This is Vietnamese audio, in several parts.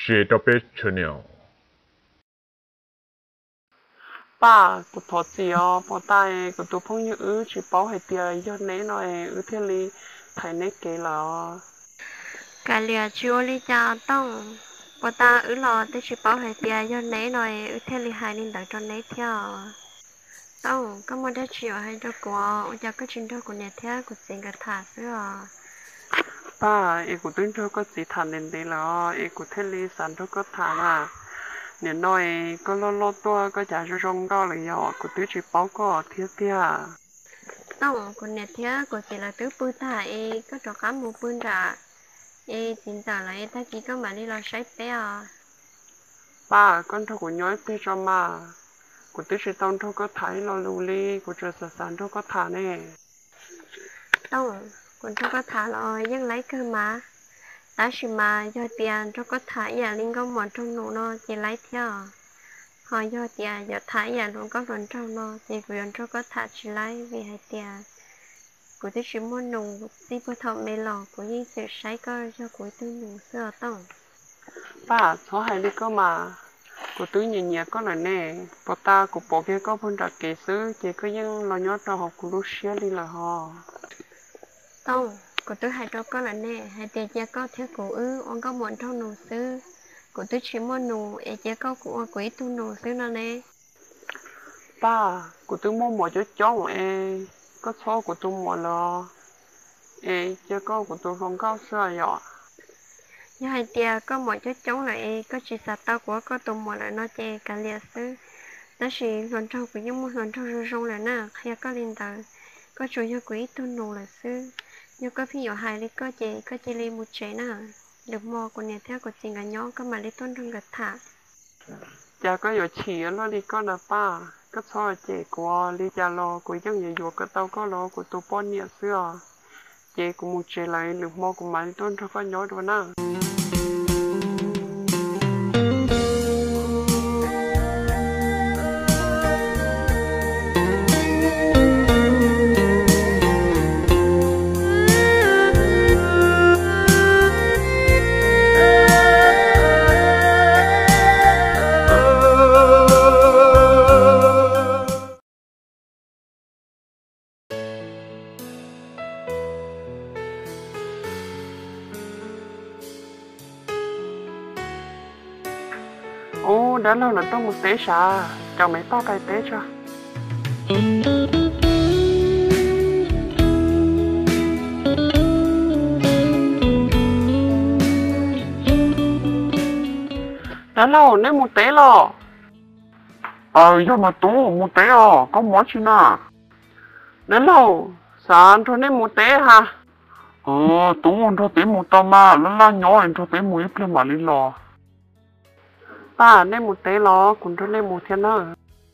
写到被吃鸟。 bà của thọ gì bỏ tay của tôi phong như chỉ bảo hay tiền cho nên nói thế li thầy nấy kể là cả lìa chiếu li cha tông bà ta lò tới chỉ bảo hay tiền cho nấy nói thế li hai nên đợi cho nấy theo tông có một đứa chiều hay cho của cho cái chuyện đó của nhà theo của chuyện cả thả xưa bà của tôi cho có gì thằng nên đây là của thế li sản cho có thằng à nên nói có lo tua có trả cho rong đó là nhỏ của tôi chỉ bảo có thiết kia tông của nhà theo của chuyện là tứ bự thả có cho cá một bự ra chính tả là ta chỉ có mà đi lo sấy bé bà con thằng của nhói pe cho mà của tôi chỉ tông cho có thấy lo lưu li của cho sản cho có thằng này tông còn cho có thả lo nhưng lấy cơ mà ta chỉ mà do tiền cho có thả nhà linh công một trong nụ nó chỉ lấy theo họ do tiền do thả nhà luôn có phần trong nó chỉ quyền cho có thả chỉ lấy vì hai tiền của tôi chỉ muốn nụ đi bữa thọ mê lò của những sự sấy cơ cho của tôi nụ xưa tông bà số hai đi có mà của tôi nhìn nhẹ có là nè bỏ ta của bộ kia có phân đặt kỹ sư chỉ có những lo nhót cho học của Lucia đi là họ tông của tôi hai trâu có là nè hai tiền chia có thiếu của ông có muốn trong nụ sư của tôi chỉ muốn nụ chia có của quỷ tu nụ sư nó nè ba của tôi mua một chỗ chó có số của tôi mua lo chỉ có của tôi không có sơ nhỏ như hai tia có một chút chống lại có chỉ sạt tao của có tụm một lại nó chè cả liệt sư nó chỉ lần trâu của những một lần trâu rong là na hay có liên tờ có chủ yếu quỷ tu nụ là sư như có phi nhỏ hai lý có chè lên một chế na được mò của nhà theo của chính là nhỏ có mà lấy tôn trong gật thả cha có giờ chỉ nó đi con là ba có số chị của đi cha lo của những người vừa có tao có lo của tôi bao nhiêu xưa chị của một chị lại được mua của mấy tôn cho có nhớ đó na ô đã lâu là tôi một té xà chào mấy to cái té cho đã lâu nên một té lo giờ mà tú một té có món chi nào đã lâu sáng thôi nên một té ha tú on thôi té một tao mà là nhỏ anh thôi té một ít mà đi lo ba nên một té lo cũng thôi nên một thiên nữa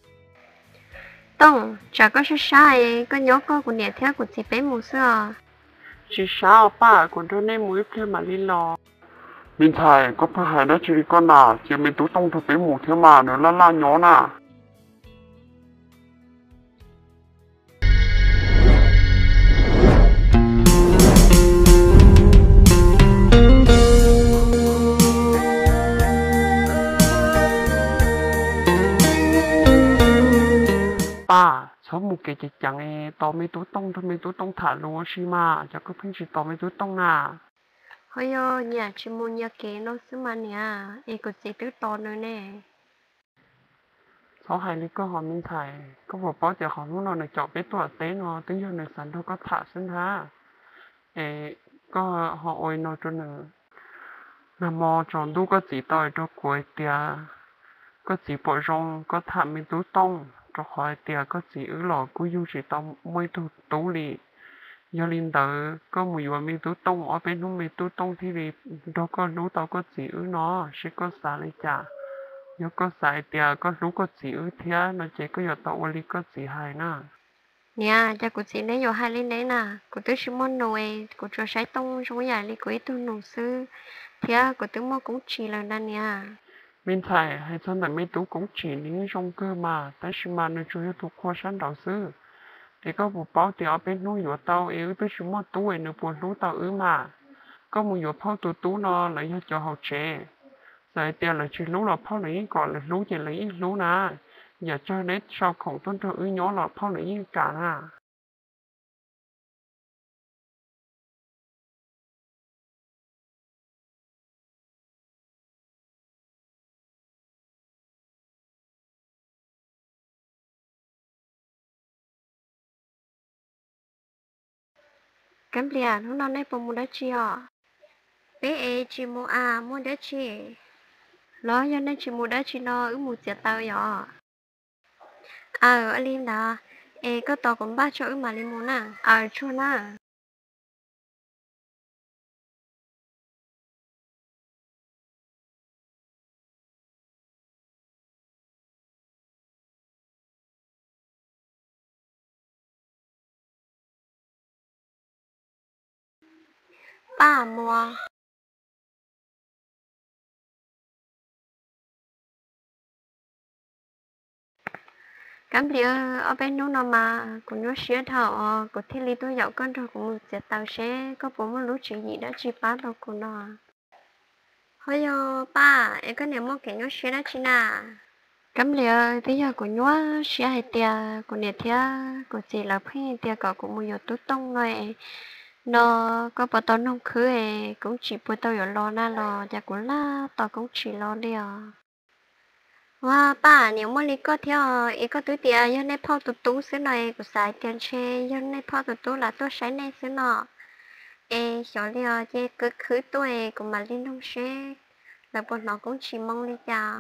tông chả có số sai có nhớ có của nhà theo của chị bé một xưa chỉ sao ba cũng thôi nên một ít mà đi lo mình thầy có phải hay đó chỉ con nào chỉ mình tú tông thôi té một thiên mà nữa là nhỏ nà ba số một cái chỉ chẳng to mấy túi tông thôi mấy túi tông thả luôn xí mà cho có phim chỉ to mấy túi tông à hồi giờ nhà chỉ muốn nhà kế nó xứ mà nè của chị tứ to nữa nè số hai lý có họ mình thầy có một bao giờ họ muốn nói chọn cái tuổi tế nó tính cho này sẵn thôi có thả xin ha có họ ôi nó cho nữa nằm mò tròn đu có chỉ tỏi cho cuối tia có chỉ bỏ rong có thả mấy túi tông cho khỏi tia có chỉ ứ lò của du chỉ tông mấy túi tú lì do linh tử có mùi và mấy túi tông ở bên núi mấy túi tông thì vì đó có lú tao có chỉ ứ nó sẽ có xả lấy trả nếu có xài tia có lú có chỉ ứ thế nó chỉ có giờ tao đi có chỉ hay nè nè cha của chị lấy vô hai lên đấy nè của tứ chỉ muốn nồi của cho sấy tông trong nhà lấy quế tu nổ sư thế của tứ mua cũng chỉ là đàn nè mình thầy hay sao lại mấy tú cũng chỉ những trong cơ mà tại sao mà nó chủ yếu thuộc khoa sản đạo sư thì có một bao thì ở bên núi của tao yếu tôi chỉ muốn tú ấy nó buồn lú tao mà có một vụ phao tú tú nó lấy cho học trẻ giờ tiền là chỉ lú là phao lấy còn là lú chỉ lấy lú nà giờ cho đến sau khổng tuân thọ ư nhỏ là phao lấy cả nà cắm liền nó nói bộ mua đất chi à bé e chỉ mua à mua đất chi lo cho nên chỉ mua đất chi nó ư mua tiền tao vậy ở Linh đó e có tao cũng ba chỗ ư mà Linh mua nè ở chỗ nè ba mua cắm liền ở bênนู้นmà cũng nhớ xía thảo của thiên lý tôi dạo con rồi cũng sẽ tao sẽ có bố một lúc chuyện gì đó chỉ bắt đâu của nó thôi yo ba em có niệm một cái nhớ xía đó chị nà cắm liền bây giờ của nhớ xía hay tia của nhiệt thia của chị là phi tia có cũng mua tốt tông rồi nó có bảo tao nông khứ cũng chỉ bảo tao ở lo na lo và cũng là tao cũng chỉ lo đi à wow ba nếu mà lý có theo ý có túi tiền do này泡tụt tú xứ này của xài tiền xe do này泡tụt tú là tôi xài này xứ nọ ê xỏ liò chứ cứ khứ tôi của mà lên nông xe là bọn nó cũng chỉ mong đi chào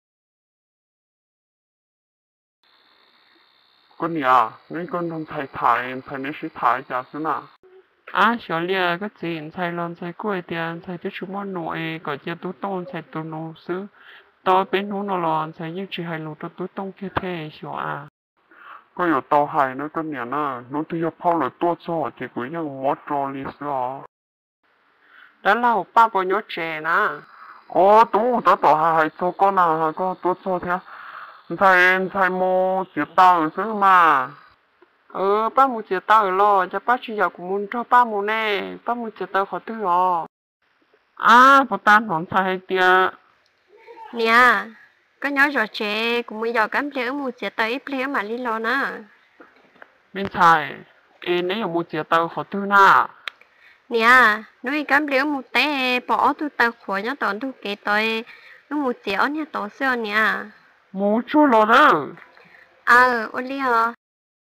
con nhà nên con không thầy nên sĩ thải chả xứ nà à xó lia cái gì thầy lon thầy quay tiền thầy cho chúng món nội có chia tú tôn thầy tú nô xứ tao bênนู้นนอนใช้ยิ่งชีไฮโลตัวตุ้ต้องแค่เท่ชัวร์ก็อยู่เตาไฮนะก็เนี่ยนะนู้นที่จะพ่อเลยตัวจ่อจีกูยังมอดรอลิสอ๋อแล้วเราป้าปอยเจนะโอ้ตู้ตัวต่อไฮตัวก็น่ะก็ตัวจ่อเท่าใช้โมเสียเตาซื้อมาป้ามูเสียเตาหรอจะป้าชีอยากมุนชอบป้ามูแน่ป้ามูเสียเตาขอตื้อหรอพอตานหอมใช้เตีย nè có nhớ rồi chị cũng bây giờ cắm liễu một chiếc tay ít liễu mà đi lo nè bên trái em ấy một chiếc tay khó tư na nè nói cắm liễu một té bỏ tôi tay khỏi nhá tao tôi kể tôi nó một chiếc nhá tao xưa nè một chút lo đó ôn đi hả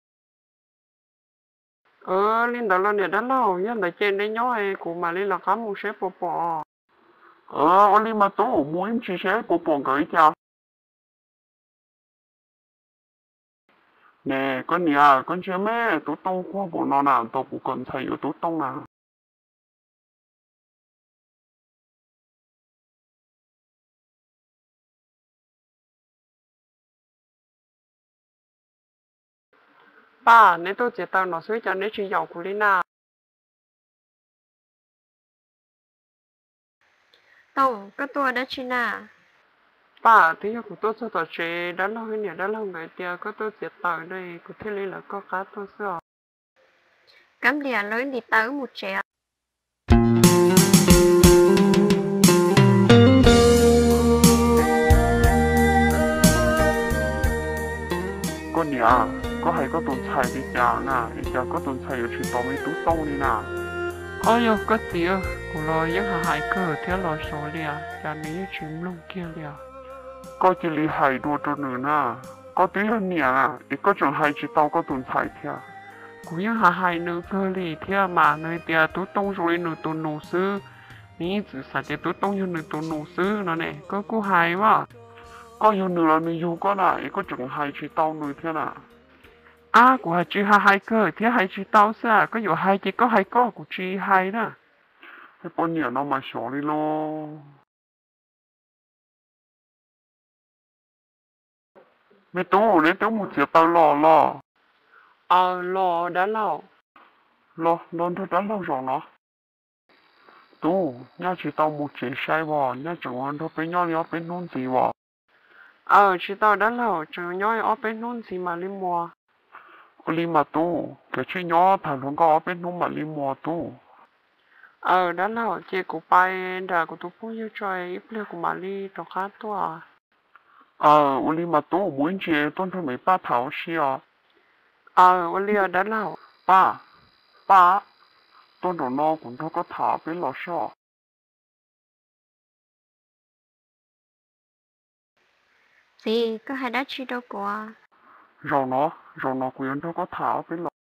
lên đó là nè đó lâu nhá để trên đấy nhói của mà lên là cắm một xếp bỏ ôn đi mà tôi muốn chia sẻ bỏ gửi cho nè con nhà con chưa mẹ tú tông qua bộ nó nào tôi cũng cần thầy ở tú tông nào ba nếu tôi chỉ tao nó suy cho nên chỉ giàu của Lina tông có tôi đó chị nè ba thì của tôi sẽ tao chế đã lâu hơn nè đã lâu người tia có tôi chỉ tao đây có thể là có cá tôi sẽ cắm liền lớn đi tới một trẻ con nhà có hay có tồn tại đi chả nè đi chả có tồn tại ở trên tàu mấy tú tông đi nè ôi có tía của lo những hại cơ theo lo số liền chả ní chim lông kia liền có chỉ lý hại đua cho nữa nè có tí hơn nè ít có chẳng hay chỉ tàu có tồn tại theo cũng những hại nữa cơ lì theo mà nơi tia tú tông rồi nữa tồn nổ sư ní chỉ xài cái tú tông như nữa tồn nổ sư nó nè có cú hại quá có nhiều nữa là mình dùng có này có chẳng hay chỉ tao nữa thế nào của chị hai cơ thế hai chị tao sao có nhiều hai chị có hai có của chị hai đó cái con nhiều nó mà xỏ đi lo mẹ tú lấy tú một chiếc tao lo đã lo thôi đã lo rồi nó tú nhá chị tao một chiếc sai vào nhá chẳng hoàn thôi bên nhau bên nôn gì vào chị tao đã lâu chẳng nhói ở bên nôn gì mà đi mua đi mà tu cái chuyện nhỏ thằng không có ở bên nôn mà đi mua tu đã lâu chị của bay đã của tôi cũng yêu chơi ít liệu của mà đi cho khác tua 我哩嘛多文节当初没把头是啊， 我liệu đã lâu 爸爸，当初那管他个头被老少， gì có hai đá chi đâu của 然后呢管他个头被老，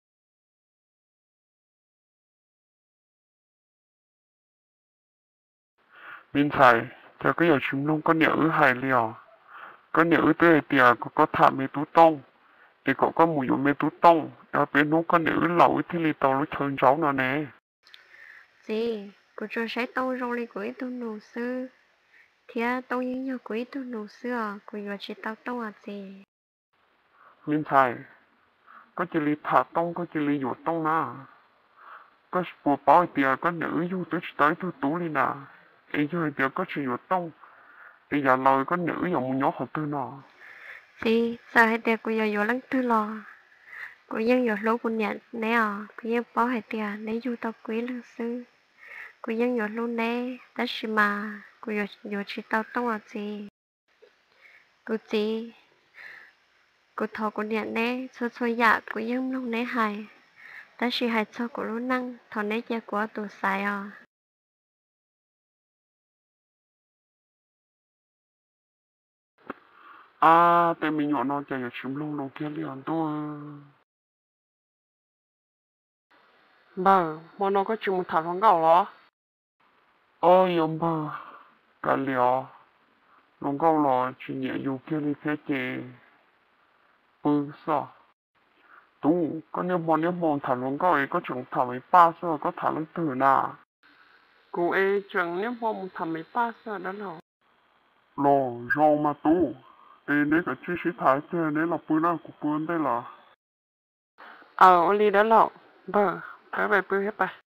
明才就个有群龙个鸟儿海了，个鸟儿对点个头没都动，你个木有没都动，要变弄个鸟儿老ที่里头了成着了呢。 gì của cho sẽ tông rong đi của tôi nụ sư thì tông những nhiều của tôi nụ sư của giờ chỉ tao tông gì 明才，ก็จะรีผ่าต้องก็จะรีอยู่ต้องนะก็ปวดป้อยเดียวก็เหนืออยู่ตัวสุดท้ายตัวตู้เลยนะไอ้ยังเดียวก็จะอยู่ต้องไอ้ยาลอยก็เหนืออย่างมึงย่อหัวตัวน่ะ gì sao hai tiệt của giờ giờ lăng tư lò của dân giờ lúa của nhận nè của dân bỏ hai tiệt nè du tao quý lăng sư của dân giờ lúa nè đã xí mà của giờ chỉ tao tông gì của gì của thọ của nhận nè xô dạ của dân lúc nè hài đã xí hài cho của lúa năng thọ nè cha của tụ xài tại mình nhỏ nó chạy ở chim lông nó kia liền tôi bà mà nó có chịu một thằng phong gạo đó yếm bà cả liò nó câu là chỉ nhẹ dù kia đi thế chị bự sao tú có nếu mong thằng nó câu ấy có chừng thằng ấy ba sao có thằng nó từ nào cô ấy chẳng nếu mà một thằng mấy ba giờ đã lâu lo rau mà tú ê nếu cái chi sĩ thái thế nếu là bữa nào cũng bữa đây là ô ly đã lâu bà cái bài bữa hết bà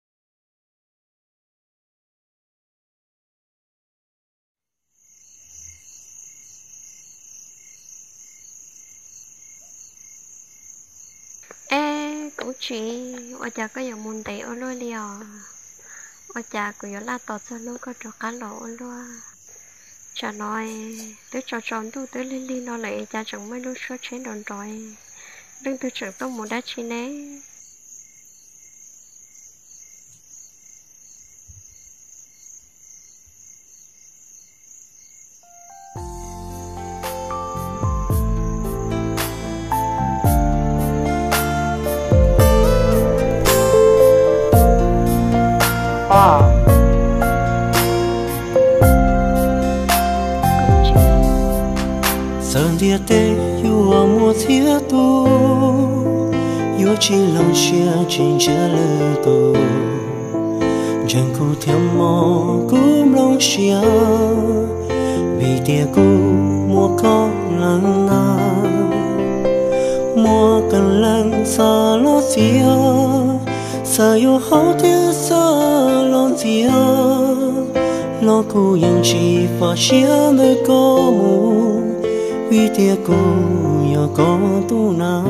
ê cũng chỉ ở nhà có những môn tệ ở lối liò ở nhà của giờ là tọt ra lối có trò cá lỗ luôn chả nói tới trò tròn tu tới lên đi nó lại cha chẳng mấy lúc số chế đòn rồi đừng tôi chẳng tôi muốn đá chi nè sơn địa tê yêu mùa thiết tu yêu chỉ lòng chia trên chia lơ tu chẳng cụ thêm mò cũng lòng chia vì tia cụ mùa có lần na mùa cần lần xa lo chia sa yêu hậu tia sa lo chia lo cụ yên chỉ phải chia nơi có mù vì tia cô nhỏ có tu na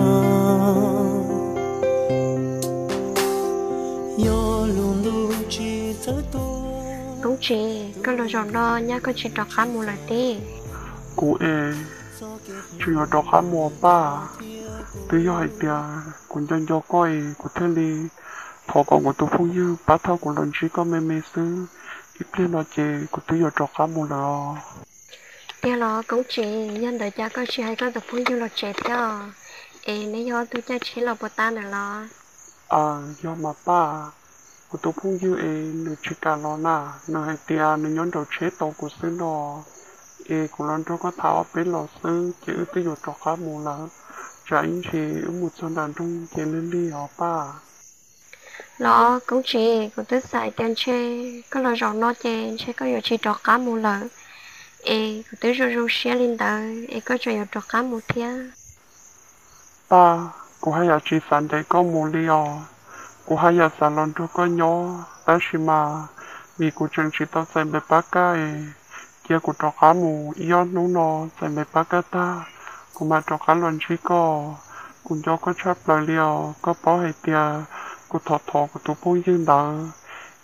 yo luôn luôn chỉ sợ tu cũng chỉ cái lo giòn đó nha có chỉ đọc khá một lần đi cô ê chỉ ở đó khá mùa ba tôi hỏi tia cũng chân cho coi của thế li thọ còn của tôi phụ như bá thao của lần chỉ có mê sư ít lên nó chê của tôi ở đó khá một lần tia lo cũng chỉ nhân đời cha có chỉ hay con tập phun du lịch trẻ theo ê nếu do tôi cha chỉ là bột tan rồi lo do mà ba của tôi phụ như ê nữ chỉ cả lo na nữ hay tia nữ nhón đầu chế tàu của sư nó ê của lần đó có tháo bên lò sư chỉ tôi ở đó khá một lần chả anh chị một số đàn trung chế lên đi họ ba lo cũng chỉ của tôi xài tiền chơi có lo giòn nó chơi chơi có giờ chỉ đọc khá một lần ê của tôi rồi xe lên đời ê có cho đọc khá một thiên ba cô hay là chỉ sản đấy có một liều cô hay là sản lần đó có nhỏ ta chỉ mà vì cô chẳng chỉ tao xài mấy bác cái kia cô đọc khá một yếu nó xài mấy bác cái ta cô mà đọc khá lần chỉ có cô cho có chấp lời liều có bảo hay tiền cô thọ của tôi bố dương đó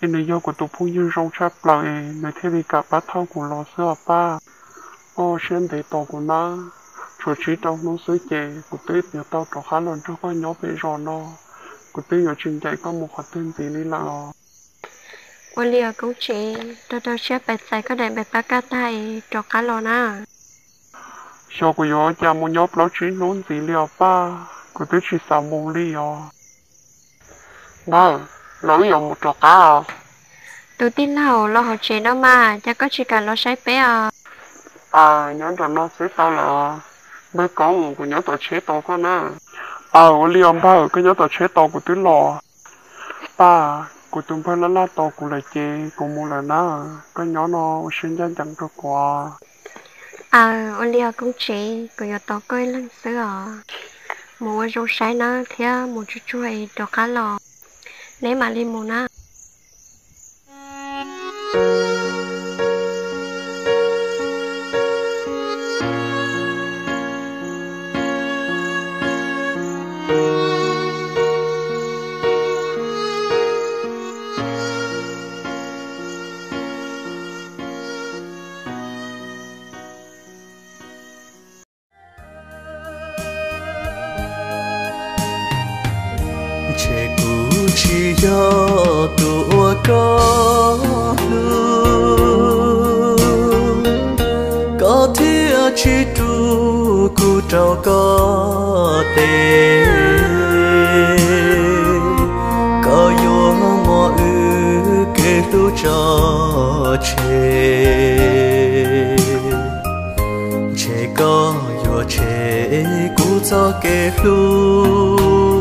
cái nơi do của tụ phun dương rong chắp lại nơi thế vì cả bát thau của lò sữa ba ô xem để tàu của nó cho chỉ tàu nó sửa chè của tết nhiều tàu trò khá lần cho con nhỏ bé rồi nó của tết nhiều trình dạy có một hoạt tên gì đi là ôn liều cũng chỉ tôi xếp bài sai có đại bài bác cá tay cho cá lò na cho của yo cha một nhóm lão chỉ luôn gì liều ba của tết chỉ sao một liều vâng nói dùng một trò cá à tôi tin nào lo học chế đó mà cha có chỉ cả lo sai bé à nhớ cho nó sẽ tao là mới có một của nhớ tao chế tao con á ở liều ba cái nhớ tao chế tao của tứ lò ba của tụi phải là tao của lại chế của một là nó cái nhỏ nó sinh ra chẳng cho quà ôn liều cũng chỉ của yo tao coi lần xưa mua rau sai nó theo một chút chuối cho cá lò nếu mà đi mua na che cũ chỉ do tua có thi chỉ tu cu trâu có tê có yo mò kê tu cho che có yo che cu cho kê lu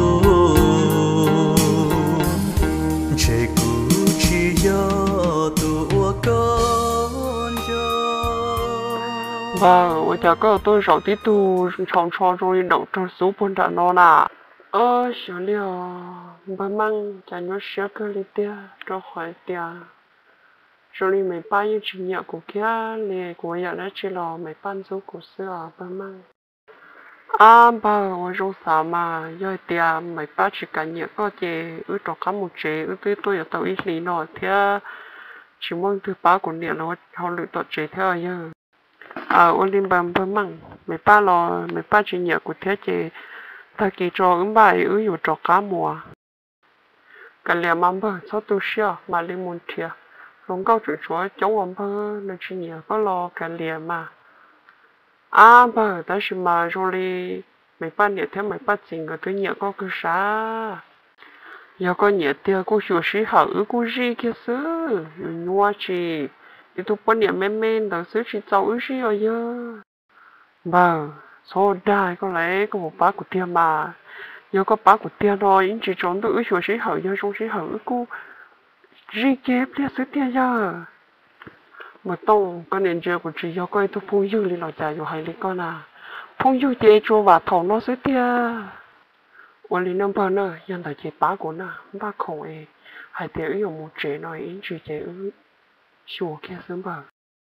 vâng giờ có tôi rau tí tu chọn cho rồi đậu cho số bốn đã nó nà xíu liều bà mang chả nhớ xíu cơ li tia cho khỏi tia rồi đi mấy ba như chừng nhẹ của kia lì của nhà đã chỉ là mấy ban số của xưa bà mang bà ở trong xã mà giờ tia mấy ba chỉ cả nhẹ có chế ư cho cả một chế ư tôi ở tàu ít lý nọ thế chỉ mong thứ ba của nhẹ nó họ lựa chọn chế theo giờ ôn linh bầm bầm măng mấy ba chỉ nhẹ của thế chị ta kỳ cho ứng bài ưu cho cá mùa cái liềm mắm bơ sau tu sửa mà lên môn thiệt lòng cao chủ chúa cháu mắm bơ nên chỉ nhẹ có lo cái liềm mà bơ ta chỉ mà rồi đi mấy ba nhẹ thế mấy ba chính cái tôi nhẹ có cái啥giờ có nhẹ tiền cô chủ sĩ hảo cô gì kia xứ nhua chị thì tôi quan niệm men đó xứ chỉ giàu ư gì rồi bà số đại có lẽ có một bác của tiền mà giờ có bác của tiền rồi anh chỉ chọn tôi ư chủ sĩ hảo giờ trong sĩ hảo cô gì kép tiền xứ tiền giờ mà tông cái nền giờ của chị giờ coi tôi phong dư lên lò trà rồi hay lên con phong dư chị cho và thầu nó xứ tiền ôn lên năm bao nữa nhân tại chị bác của nó bác khổ ấy hay tiền ư một chế nói anh chỉ chế ư chùa kia sớm bờ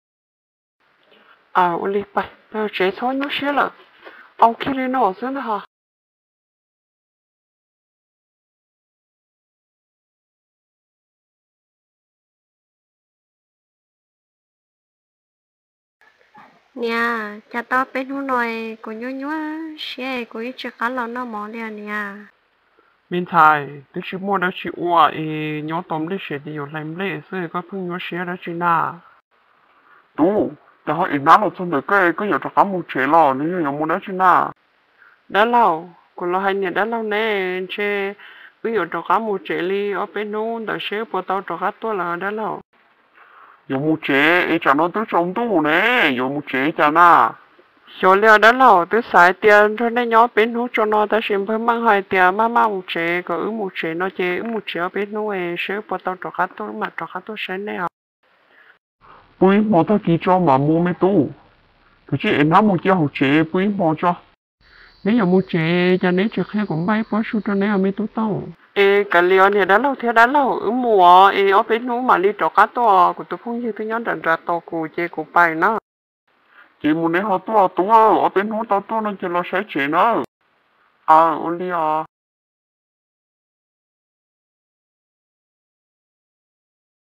ôn lên bay bây giờ chế thôi nó xé了ông kia lên nó sớm hả nè cha tao bên hôm nay của nhú xe của ít cá lò nó mỏ liền nè bên thai tôi chỉ mua đó chỉ ua nhớ tóm lấy xe thì làm lấy rồi có phương nhớ xe đó chỉ na đủแต่เขาอีกน้ำเราจนเด็กก็อยากจะทำมูเชล่ะนี่ยังมูได้ชินะ đã lâu còn lo hay nè đã lâu nè che ví dụ cho cá một chế li ở bênนู้นแต่เชฟพอtao cho cáตัวlà đã lâu 有มูเชจะนอนตัวจมตู้เนี่ย有มูเชจะน่ะ chỗ liệu đã lâu tôi xài tiền cho nên nhớ bênนู้นcho nó ta xem phải mang hai tiền mà mang một chế có một chế nó chế một chế ở bênนู้นเชฟพอtao cho cáตัวmà cho cáตัวsáng này bùi mò ta kỳ cho mà mua mấy tu cái chị em nắm một chiếc hộp chế bùi mò cho nếu như một chế cho nên trước khi cũng bay bỏ số cho nên ở mấy tú tao cái liệu này đã lâu thế đã lâu ở mùa ở bênนู้นmà đi cho cá to của tôi không như tôi nhớ rằng ra to của chế của bay nó chị muốn lấy họ to ở bênนู้นto nó chỉ là sẽ chế nó ôn đi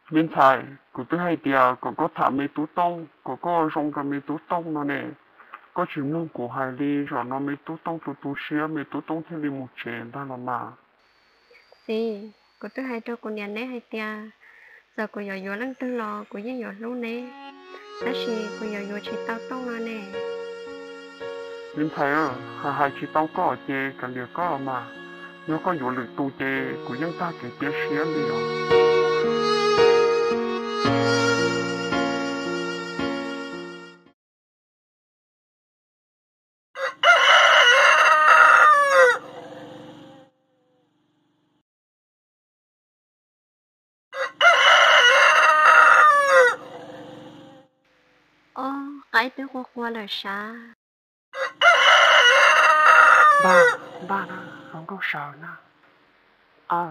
bên thải của tôi hay tiệt có thả mấy tú tông có rong ra mấy tú tông nó nè có chỉ muốn của hai đi rồi nó mấy tú tông tú xía mấy tú tông theo đi một chén ta nó mà gì của tôi hay cho con nhà nấy hay tia giờ của giờ giờ lăng tư lò của những giờ lúc nè đó là của giờ chỉ tao tông nó nè bên thải hai chỉ tông có chè cả liều có mà nếu có dụ lực tu chè của dân ta cái chè xía đi rồi cái tiếng qua là sao ba nó không có sợ nó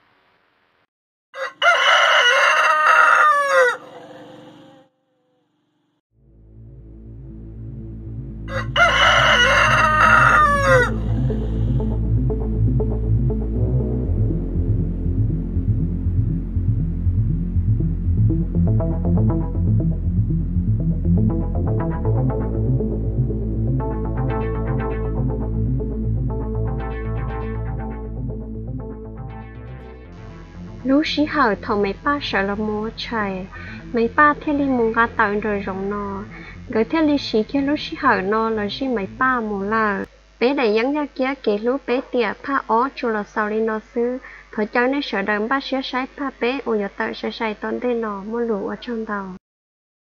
lúc xí hở thầu mấy ba sợ là mua trời mấy ba theo đi mua gà tàu rồi rồng nò gửi theo đi xí kia lúc xí hở nò là xí mấy ba mua là bé đại dân ra kia kể lúc bé tiệt pha ó cho là sau đi nó xứ thời cháu nên sợ đợi ba xé sái pha bé ôi giờ tao sẽ sai tón tên nò mua lụa ở trong tàu